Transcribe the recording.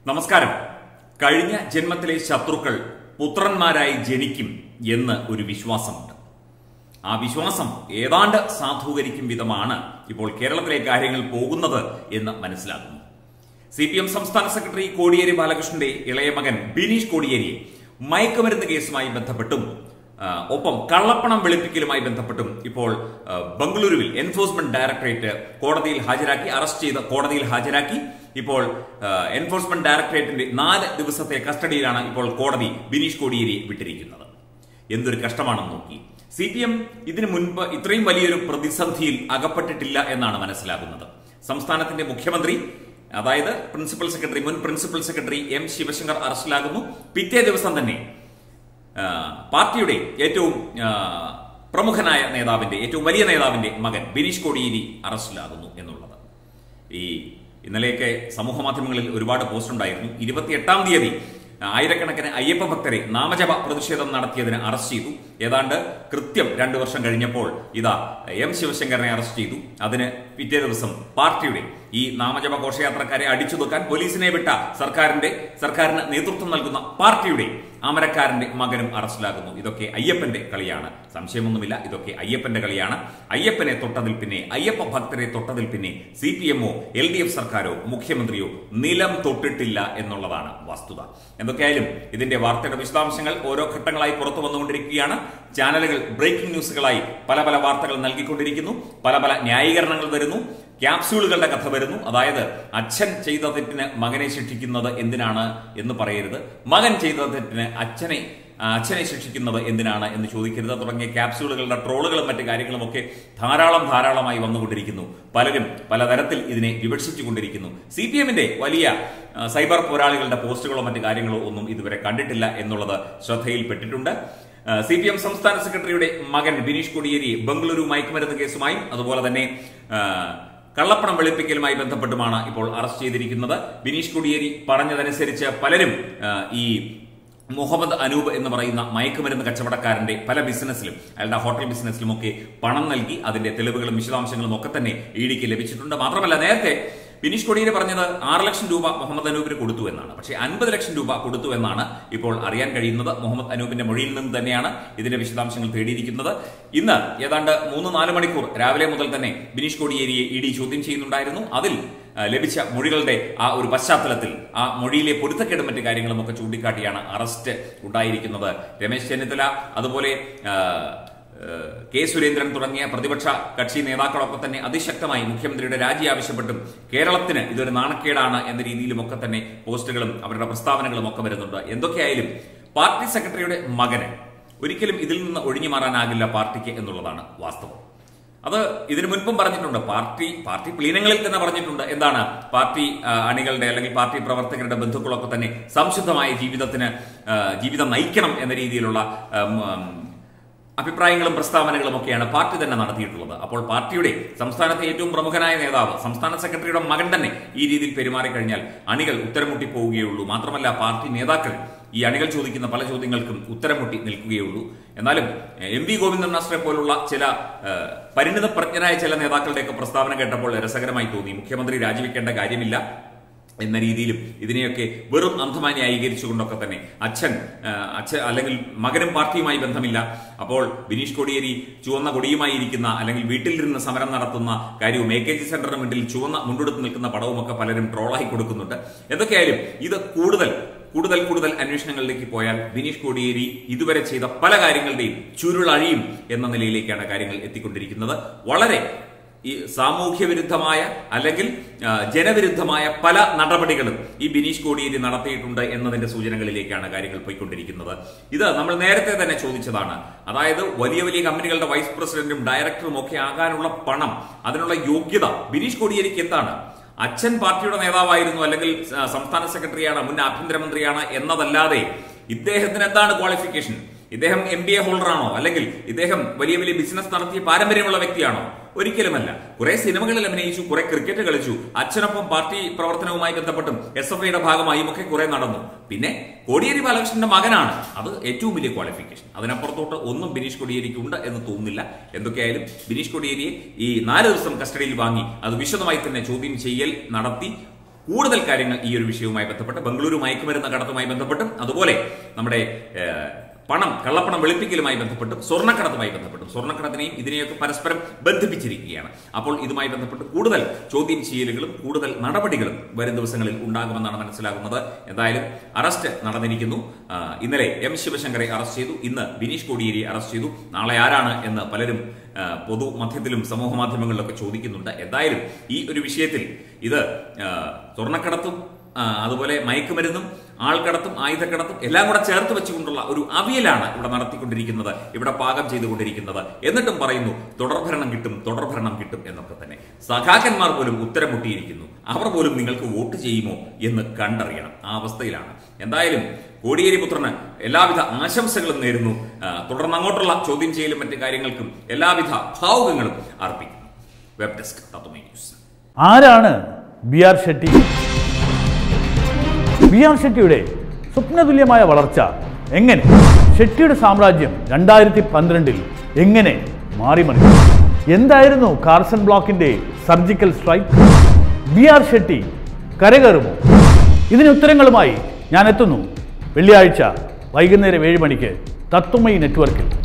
നമസ്കാരം. കഴിഞ്ഞ ജന്മത്തിലെ ശത്രുക്കൾ പുത്രന്മാരായി ജനിക്കും എന്ന് ഒരു വിശ്വാസമുണ്ട്. ആ വിശ്വാസം ഏതാണ്ട് സാധൂകരിക്കും വിധമാണ് ഇപ്പോൾ കേരളത്തിലെ കാര്യങ്ങൾ പോകുന്നത് എന്ന് മനസ്സിലാക്കുന്നു. CPM സംസ്ഥാന സെക്രട്ടറി കോടിയേരി ബാലകൃഷ്ണന്റെ ഇളയ മകൻ ബിനീഷ് കോടിയേരിയെ മയക്കുമരുന്ന് കേസുമായി ബന്ധപ്പെട്ടും ഒപ്പം കള്ളപ്പണം വെളുപ്പിക്കലുമായി ബന്ധപ്പെട്ടും ഇപ്പോൾ ബംഗളൂരുവിൽ എൻഫോഴ്സ്മെന്റ് ഡയറക്ടറേറ്റ് കോടതിയിൽ ഹാജരാക്കി, അറസ്റ്റ് ചെയ്ത് കോടതിയിൽ ഹാജരാക്കി. ഇപ്പോൾ എൻഫോഴ്സ്മെന്റ് ഡയറക്ടറേറ്റിന്റെ 4 ദിവസത്തെ കസ്റ്റഡിയിലാണ് ഇപ്പോൾ കോടതി ബിനീഷ് കോടിയേരിയെ വിട്ടിരിക്കുന്നത്. എന്തൊരു കഷ്ടമാണെന്ന് നോക്കി. CPM ഇതിനു മുൻപ് ഇത്രയും വലിയൊരു പ്രതിസന്ധിയിൽ അകപ്പെട്ടിട്ടില്ല എന്നാണ് മനസ്സിലാകുന്നത്. സംസ്ഥാനത്തിന്റെ മുഖ്യമന്ത്രി, അതായത് മുൻ പ്രിൻസിപ്പൽ സെക്രട്ടറി M ശിവശങ്കർ അറസ്റ്റിലാകുന്നു. പിറ്റേ ദിവസം തന്നെ പാർട്ടിയുടെ ഏറ്റവും പ്രമുഖനായ നേതാവിന്റെ, ഏറ്റവും വലിയ നേതാവിന്റെ മകൻ ബിനീഷ് കോടിയേരി അറസ്റ്റിലാകുന്നു എന്നുള്ളത്. ഇന്നലെയൊക്കെ സമൂഹ മാധ്യമങ്ങളിൽ ഒരുപാട് പോസ്റ്റ് ഉണ്ടായിരുന്നു. 28-ാം തീയതി ആയിരക്കണക്കിന് അയ്യപ്പ ഭക്തരെ നാമജപ പ്രതിഷേധം നടത്തിയതിന് അറസ്റ്റ് ചെയ്തു. ഏതാണ്ട് കൃത്യം 2 വർഷം കഴിഞ്ഞപ്പോൾ ഇതാ M ശിവശങ്കറിനെ അറസ്റ്റ് ചെയ്തു. അതിന് പിറ്റേ ദിവസം പാർട്ടിയുടെ ഈ നാമജപ ഘോഷയാത്രക്കാരെ അടിച്ചു തൂക്കാൻ പോലീസിനെ വിട്ട സർക്കാരിന് നേതൃത്വം നൽകുന്ന പാർട്ടിയുടെ അമരക്കാരന്റെ മകനും അറസ്റ്റിലാകുന്നു. ഇതൊക്കെ അയ്യപ്പന്റെ കളിയാണ്, സംശയമൊന്നുമില്ല. ഇതൊക്കെ അയ്യപ്പന്റെ കളിയാണ്. അയ്യപ്പനെ തൊട്ടതിൽ പിന്നെ, അയ്യപ്പ ഭക്തരെ തൊട്ടതിൽ പിന്നെ CPM-ഓ LDF സർക്കാരോ മുഖ്യമന്ത്രിയോ നിലം തൊട്ടിട്ടില്ല എന്നുള്ളതാണ് വസ്തുത. എന്തൊക്കെയായാലും ഇതിന്റെ വാർത്തയുടെ വിശദാംശങ്ങൾ ഓരോ ഘട്ടങ്ങളായി പുറത്തു വന്നുകൊണ്ടിരിക്കുകയാണ്. ചാനലുകൾ ബ്രേക്കിംഗ് ന്യൂസുകളായി പല വാർത്തകൾ നൽകിക്കൊണ്ടിരിക്കുന്നു. പല ന്യായീകരണങ്ങൾ വരുന്നു. ക്യാപ്സ്യൂളുകളുടെ കഥ വരുന്നു. അതായത് അച്ഛൻ ചെയ്ത തെറ്റിന് മകനെ ശിക്ഷിക്കുന്നത് എന്തിനാണ് എന്ന് പറയരുത്, മകൻ ചെയ്ത തെറ്റിന് അച്ഛനെ ശിക്ഷിക്കുന്നത് എന്തിനാണ് എന്ന് ചോദിക്കരുത് തുടങ്ങിയ ക്യാപ്സ്യൂളുകളുടെ ട്രോളുകളും മറ്റു കാര്യങ്ങളുമൊക്കെ ധാരാളമായി വന്നുകൊണ്ടിരിക്കുന്നു. പലരും പലതരത്തിൽ ഇതിനെ വിമർശിച്ചുകൊണ്ടിരിക്കുന്നു. CPM-ന്റെ വലിയ സൈബർ പോരാളികളുടെ പോസ്റ്റുകളോ മറ്റു കാര്യങ്ങളോ ഒന്നും ഇതുവരെ കണ്ടിട്ടില്ല എന്നുള്ളത് ശ്രദ്ധയിൽപ്പെട്ടിട്ടുണ്ട്. CPM സംസ്ഥാന സെക്രട്ടറിയുടെ മകൻ ബിനീഷ് കോടിയേരി ബംഗളൂരു മയക്കുമരുന്ന് കേസുമായും അതുപോലെ തന്നെ കള്ളപ്പണം വെളുപ്പിക്കലുമായി ബന്ധപ്പെട്ടുമാണ് ഇപ്പോൾ അറസ്റ്റ് ചെയ്തിരിക്കുന്നത്. ബിനീഷ് കോടിയേരി പറഞ്ഞതനുസരിച്ച് പലരും ഈ മുഹമ്മദ് അനൂപ് എന്ന് പറയുന്ന മയക്കുമരുന്ന് കച്ചവടക്കാരന്റെ പല ബിസിനസ്സിലും, അയാളുടെ ഹോട്ടൽ ബിസിനസ്സിലുമൊക്കെ പണം നൽകി. അതിന്റെ തെളിവുകളും വിശദാംശങ്ങളും ഒക്കെ തന്നെ EDക്ക് ലഭിച്ചിട്ടുണ്ട്. മാത്രമല്ല, നേരത്തെ ബിനീഷ് കോടിയേരി പറഞ്ഞത് 6 ലക്ഷം രൂപ മുഹമ്മദ് അനൂപിന് കൊടുത്തു എന്നാണ്. പക്ഷേ 50 ലക്ഷം രൂപ കൊടുത്തു എന്നാണ് ഇപ്പോൾ അറിയാൻ കഴിയുന്നത്. മുഹമ്മദ് അനൂപിന്റെ മൊഴിയിൽ നിന്ന് തന്നെയാണ് ഇതിന്റെ വിശദാംശങ്ങൾ തേടിയിരിക്കുന്നത്. ഇന്ന് ഏതാണ്ട് 3-4 മണിക്കൂർ രാവിലെ മുതൽ തന്നെ ബിനീഷ് കോടിയേരിയെ ED ചോദ്യം ചെയ്യുന്നുണ്ടായിരുന്നു. അതിൽ ലഭിച്ച മൊഴികളുടെ ആ ഒരു പശ്ചാത്തലത്തിൽ ആ മൊഴിയിലെ പൊരുത്തക്കേടും മറ്റു കാര്യങ്ങളും ഒക്കെ ചൂണ്ടിക്കാട്ടിയാണ് അറസ്റ്റ് ഉണ്ടായിരിക്കുന്നത്. രമേശ് ചെന്നിത്തല, അതുപോലെ K സുരേന്ദ്രൻ തുടങ്ങിയ പ്രതിപക്ഷ കക്ഷി നേതാക്കളൊക്കെ തന്നെ അതിശക്തമായി മുഖ്യമന്ത്രിയുടെ രാജി ആവശ്യപ്പെട്ടും കേരളത്തിന് ഇതൊരു നാണക്കേടാണ് എന്ന രീതിയിലുമൊക്കെ തന്നെ പോസ്റ്റുകളും അവരുടെ പ്രസ്താവനകളും ഒക്കെ വരുന്നുണ്ട്. എന്തൊക്കെയായാലും പാർട്ടി സെക്രട്ടറിയുടെ മകന് ഒരിക്കലും ഇതിൽ നിന്ന് ഒഴിഞ്ഞു മാറാനാകില്ല പാർട്ടിക്ക് എന്നുള്ളതാണ് വാസ്തവം. അത് ഇതിനു മുൻപും പറഞ്ഞിട്ടുണ്ട്. പാർട്ടി പ്ലീനങ്ങളിൽ തന്നെ പറഞ്ഞിട്ടുണ്ട്. എന്താണ്, പാർട്ടി അണികളുടെ അല്ലെങ്കിൽ പാർട്ടി പ്രവർത്തകരുടെ ബന്ധുക്കളൊക്കെ തന്നെ സംശുദ്ധമായ ജീവിതം നയിക്കണം എന്ന രീതിയിലുള്ള അഭിപ്രായങ്ങളും പ്രസ്താവനകളും ഒക്കെയാണ് പാർട്ടി തന്നെ നടത്തിയിട്ടുള്ളത്. അപ്പോൾ പാർട്ടിയുടെ സംസ്ഥാനത്തെ ഏറ്റവും പ്രമുഖനായ നേതാവ്, സംസ്ഥാന സെക്രട്ടറിയുടെ മകൻ തന്നെ ഈ രീതിയിൽ പെരുമാറിക്കഴിഞ്ഞാൽ അണികൾ ഉത്തരം മുട്ടി പോവുകയുള്ളൂ. മാത്രമല്ല, പാർട്ടി നേതാക്കൾ ഈ അണികൾ ചോദിക്കുന്ന പല ചോദ്യങ്ങൾക്കും ഉത്തരം മുട്ടി നിൽക്കുകയുള്ളൂ. എന്നാലും MV ഗോവിന്ദൻ മാസ്റ്ററെ പോലുള്ള ചില പരിണിത പ്രജ്ഞരായ ചില നേതാക്കളുടെയൊക്കെ പ്രസ്താവന കേട്ടപ്പോൾ രസകരമായി തോന്നി. മുഖ്യമന്ത്രി രാജിവെക്കേണ്ട കാര്യമില്ല എന്ന രീതിയിലും ഇതിനെയൊക്കെ വെറും അന്ധമായി ന്യായീകരിച്ചുകൊണ്ടൊക്കെ തന്നെ അച്ഛൻ അല്ലെങ്കിൽ മകനും പാർട്ടിയുമായി ബന്ധമില്ല. അപ്പോൾ ബിനീഷ് കോടിയേരി ചുവന്ന കൊടിയുമായി ഇരിക്കുന്ന അല്ലെങ്കിൽ വീട്ടിലിരുന്ന് സമരം നടത്തുന്ന കാര്യവും AKG സെന്ററിന് മുന്നിൽ ചുവന്ന മുണ്ടെടുത്ത് നിൽക്കുന്ന പടവുമൊക്കെ പലരും ട്രോളായി കൊടുക്കുന്നുണ്ട്. എന്തൊക്കെയായാലും ഇത് കൂടുതൽ അന്വേഷണങ്ങളിലേക്ക് പോയാൽ ബിനീഷ് കോടിയേരി ഇതുവരെ ചെയ്ത പല കാര്യങ്ങളുടെയും ചുരുളഴിയും എന്ന നിലയിലേക്കാണ് കാര്യങ്ങൾ എത്തിക്കൊണ്ടിരിക്കുന്നത്. വളരെ ഈ സാമൂഹ്യ വിരുദ്ധമായ അല്ലെങ്കിൽ ജനവിരുദ്ധമായ പല നടപടികളും ഈ ബിനീഷ് കോടിയേരി നടത്തിയിട്ടുണ്ട് എന്നതിന്റെ സൂചനകളിലേക്കാണ് കാര്യങ്ങൾ പോയിക്കൊണ്ടിരിക്കുന്നത്. ഇത് നമ്മൾ നേരത്തെ തന്നെ ചോദിച്ചതാണ്. അതായത് വലിയ കമ്പനികളുടെ വൈസ് പ്രസിഡന്റും ഡയറക്ടറും ഒക്കെ ആകാനുള്ള പണം, അതിനുള്ള യോഗ്യത ബിനീഷ് കോടിയേരിക്ക് എന്താണ്? അച്ഛൻ പാർട്ടിയുടെ നേതാവായിരുന്നു, അല്ലെങ്കിൽ സംസ്ഥാന സെക്രട്ടറിയാണ്, മുൻ ആഭ്യന്തരമന്ത്രിയാണ് എന്നതല്ലാതെ ഇദ്ദേഹത്തിന് എന്താണ് ക്വാളിഫിക്കേഷൻ? ഇദ്ദേഹം MBA ഹോൾഡറാണോ? അല്ലെങ്കിൽ ഇദ്ദേഹം വലിയ ബിസിനസ് നടത്തിയ പാരമ്പര്യമുള്ള വ്യക്തിയാണോ? ഒരിക്കലുമല്ല. കുറെ സിനിമകളിൽ അഭിനയിച്ചു, കുറെ ക്രിക്കറ്റ് കളിച്ചു, അച്ഛനൊപ്പം പാർട്ടി പ്രവർത്തനവുമായി ബന്ധപ്പെട്ടും SFIയുടെ ഭാഗമായും ഒക്കെ കുറെ നടന്നു. പിന്നെ കോടിയേരി ബാലകൃഷ്ണന്റെ മകനാണ്, അത് ഏറ്റവും വലിയ ക്വാളിഫിക്കേഷൻ. അതിനപ്പുറത്തോട്ട് ഒന്നും ബിനീഷ് കോടിയേരിക്ക് ഉണ്ട് എന്ന് തോന്നുന്നില്ല. എന്തൊക്കെയായാലും ബിനീഷ് കോടിയേരിയെ ഈ 4 ദിവസം കസ്റ്റഡിയിൽ വാങ്ങി അത് വിശദമായി തന്നെ ചോദ്യം ചെയ്യൽ നടത്തി കൂടുതൽ കാര്യങ്ങൾ ഈ ഒരു വിഷയവുമായി ബന്ധപ്പെട്ട് ബംഗളൂരു മയക്കുമരുന്ന് കടത്തുമായി ബന്ധപ്പെട്ടും അതുപോലെ നമ്മുടെ കള്ളപ്പണം വെളുപ്പിക്കലുമായി ബന്ധപ്പെട്ടും സ്വർണ്ണക്കടത്തുമായി ബന്ധപ്പെട്ടും സ്വർണ്ണക്കടത്തിനെയും ഇതിനെയൊക്കെ പരസ്പരം ബന്ധിപ്പിച്ചിരിക്കുകയാണ്. അപ്പോൾ ഇതുമായി ബന്ധപ്പെട്ട് കൂടുതൽ ചോദ്യം ചെയ്യലുകളും കൂടുതൽ നടപടികളും വരും ദിവസങ്ങളിൽ ഉണ്ടാകുമെന്നാണ് മനസ്സിലാകുന്നത്. എന്തായാലും അറസ്റ്റ് നടന്നിരിക്കുന്നു. ഇന്നലെ എം ശിവശങ്കറെ അറസ്റ്റ് ചെയ്തു, ഇന്ന് ബിനീഷ് കോടിയേരിയെ അറസ്റ്റ് ചെയ്തു. നാളെ ആരാണ് എന്ന് പലരും പൊതുമധ്യത്തിലും സമൂഹ മാധ്യമങ്ങളിലൊക്കെ ചോദിക്കുന്നുണ്ട്. എന്തായാലും ഈ ഒരു വിഷയത്തിൽ ഇത് സ്വർണ്ണക്കടത്തും അതുപോലെ മയക്കുമരുന്നും ആൾക്കടത്തും ആയുധക്കടത്തും എല്ലാം കൂടെ ചേർത്ത് വെച്ചുകൊണ്ടുള്ള ഒരു അവിയലാണ് ഇവിടെ നടത്തിക്കൊണ്ടിരിക്കുന്നത്, ഇവിടെ പാകം ചെയ്തുകൊണ്ടിരിക്കുന്നത്. എന്നിട്ടും പറയുന്നു തുടർഭരണം കിട്ടും എന്നൊക്കെ തന്നെ. സഖാക്കന്മാർ പോലും ഉത്തരം മുട്ടിയിരിക്കുന്നു. അവർ പോലും നിങ്ങൾക്ക് വോട്ട് ചെയ്യുമോ എന്ന് കണ്ടറിയണം. ആ അവസ്ഥയിലാണ്. എന്തായാലും കോടിയേരി പുത്രന് എല്ലാവിധ ആശംസകളും നേരുന്നു. തുടർന്ന് അങ്ങോട്ടുള്ള ചോദ്യം ചെയ്യലും മറ്റു കാര്യങ്ങൾക്കും എല്ലാവിധ ഭാവുകങ്ങളും അർപ്പിക്കുന്നു. Web desk Tatwamayi news. ആരാണ് ബി.ആർ. ഷെട്ടി? ബി.ആർ. ഷെട്ടിയുടെ സ്വപ്നതുല്യമായ വളർച്ച എങ്ങനെ? ഷെട്ടിയുടെ സാമ്രാജ്യം 2012 എങ്ങനെ മാറിമറിഞ്ഞു? എന്തായിരുന്നു കാർസൺ ബ്ലോക്കിന്റെ സർജിക്കൽ സ്ട്രൈക്ക്? ബി.ആർ. ഷെട്ടി കരകയറുമോ? ഇതിന് ഉത്തരങ്ങളുമായി ഞാൻ എത്തുന്നു വെള്ളിയാഴ്ച വൈകുന്നേരം 7 മണിക്ക് തത്വമയി നെറ്റ്വർക്കിൽ.